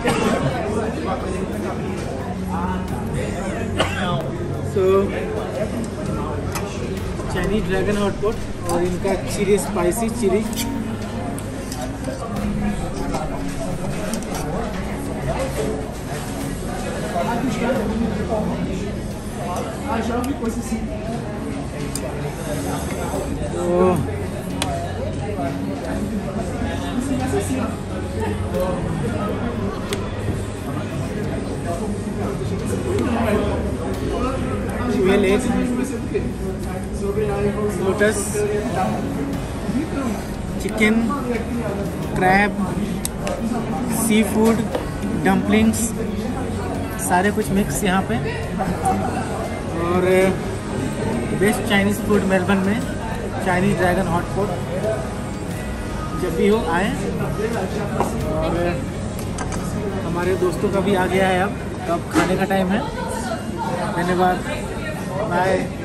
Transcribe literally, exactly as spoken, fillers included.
सो Chinese dragon hotpot और इनका chilli spicy chilli. तो twelve egg, lotus, chicken, crab, seafood, dumplings, सारे कुछ मिक्स यहाँ पे। और बेस्ट चाइनीज़ फूड मेलबर्न में चाइनीज ड्रैगन हॉटपॉट। जब भी हो आए। और हमारे दोस्तों का भी आ गया है, अब अब खाने का टाइम है। धन्यवाद, बाय।